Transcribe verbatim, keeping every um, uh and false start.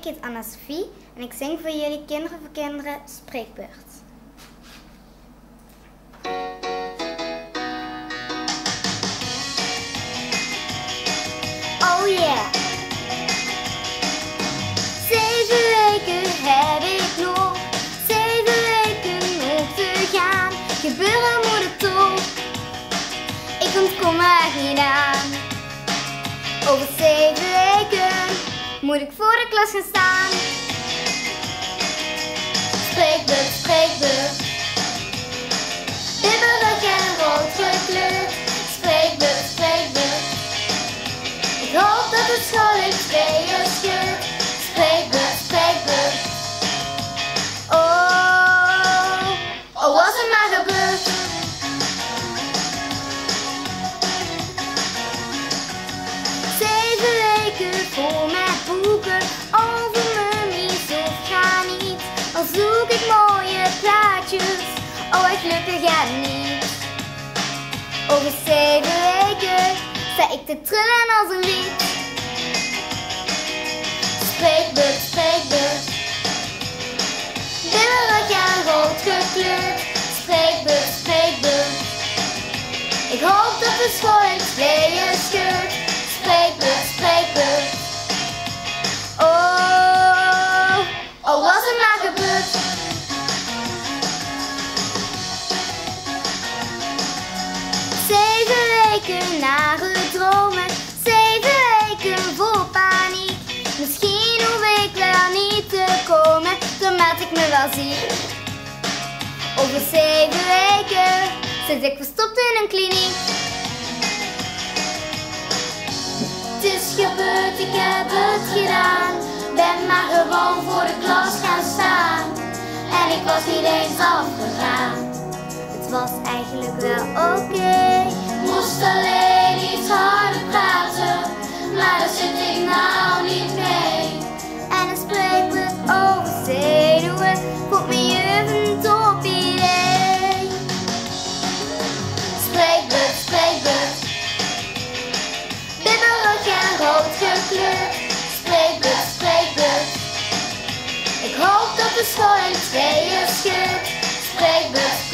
heet Anna-Sophie en ik zing voor jullie Kinderen voor Kinderen Spreekbeurt. Oh yeah! Zeven weken heb ik nog, zeven weken nog te gaan. Gebeuren moet het toch, ik ontkom er niet aan. Over zeven weken moet ik voor de klas gaan staan. Spreekbeurt, spreekbeurt, bibberig en rood gekleurd. Spreekbeurt, spreekbeurt, ik hoop dat de school in tweeën scheurt. Spreekbeurt, spreekbeurt, oh, oh was het maar gebeurd. Zeven weken vol met boeken over mummies of graniet. Al zoek ik mooie plaatjes, oh echt lukkig en niet. Over zeven weken sta ik te trillen als een lied. Spreekbeurt, spreekbeurt, bibberig en rood gekleurd. Spreekbeurt, spreekbeurt, ik hoop dat de school in tweeën scheurt. Spreekbeurt, spreekbeurt, oh, oh was het maar gebeurd. Zeven weken naar het dromen, zeven weken vol paniek. Misschien hoef ik wel niet te komen, dan maak ik me wel ziek. Over zeven weken zit ik verstopt in een kliniek. Het is gebeurd, ik heb het gedaan. Ben maar gewoon voor de klas gaan staan. En ik was niet eens afgegaan. Het was eigenlijk wel oké. Okay. Moest alleen iets harder praten, maar daar zit ik nou niet mee. En een spreekbeurt over zenuwen vond me juf een top idee. Spreekbeurt, spreekbeurt, bibberig en rood gekleurd. Spreekbeurt, spreekbeurt, ik hoop dat de school in tweeën scheurt. Spreekbeurt,